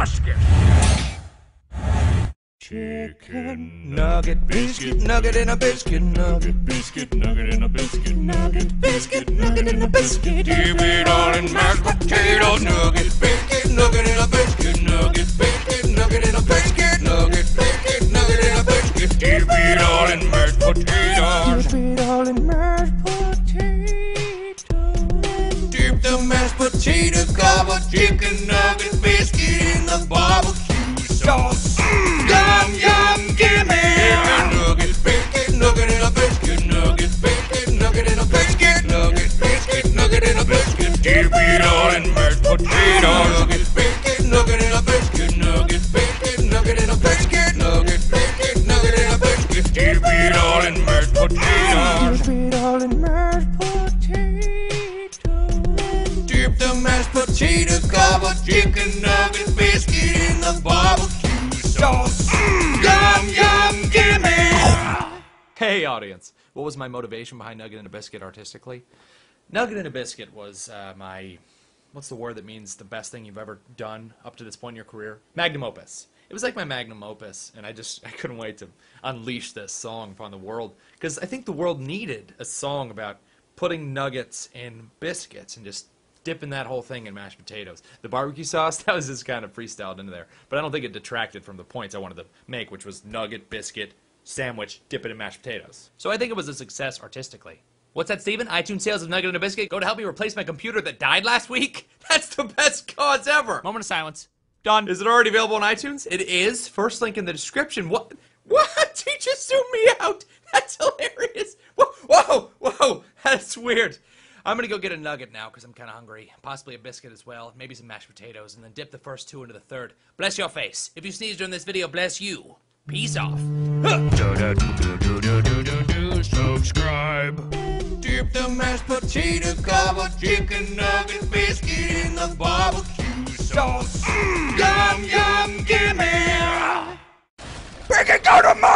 basket. Chicken nugget biscuit, nugget in a biscuit, nugget biscuit, nugget in a biscuit, nugget biscuit, nugget in a biscuit. Dip it all in mashed potato, nugget biscuit, nugget in a biscuit, nugget biscuit, nugget in a biscuit, nugget biscuit, nugget in a biscuit. Dip it all in mashed potatoes. Dip it all in mashed potatoes. Dip the mashed potato gobble chicken nugget biscuit in the barbecue sauce. Yum, yum, gimme! Nugget, biscuit, nugget in a biscuit, nugget, biscuit, nugget in a biscuit, nugget, biscuit, nugget in a biscuit. Dip it all in mashed potatoes. Nugget, biscuit, nugget in a biscuit, nugget, biscuit, nugget in a biscuit, nugget, biscuit, nugget in a biscuit. Dip it all in mashed potatoes. Dip it all in mashed potatoes. Dip the mashed potato gobble chicken nugget biscuit in the barbecue sauce. Yum, yum, gimme! Hey audience, what was my motivation behind Nugget in a Biscuit artistically? Nugget in a Biscuit was what's the word that means the best thing you've ever done up to this point in your career? Magnum opus. It was like my magnum opus, and I couldn't wait to unleash this song upon the world, because I think the world needed a song about putting nuggets in biscuits and just dipping that whole thing in mashed potatoes. The barbecue sauce, that was just kind of freestyled into there. But I don't think it detracted from the points I wanted to make, which was nugget, biscuit, sandwich, dip it in mashed potatoes. So I think it was a success artistically. What's that, Steven? iTunes sales of Nugget in a Biscuit go to help me replace my computer that died last week? That's the best cause ever! Moment of silence. Done. Is it already available on iTunes? It is. First link in the description. What? What? He just zoomed me out. That's hilarious. Whoa, whoa, that's weird. I'm gonna go get a nugget now because I'm kind of hungry. Possibly a biscuit as well, maybe some mashed potatoes, and then dip the first two into the third. Bless your face. If you sneeze during this video, bless you. Peace off. Subscribe. Dip the mashed potato gobble chicken nugget biscuit in the barbecue sauce. Yum, yum, gimme! Break it, go to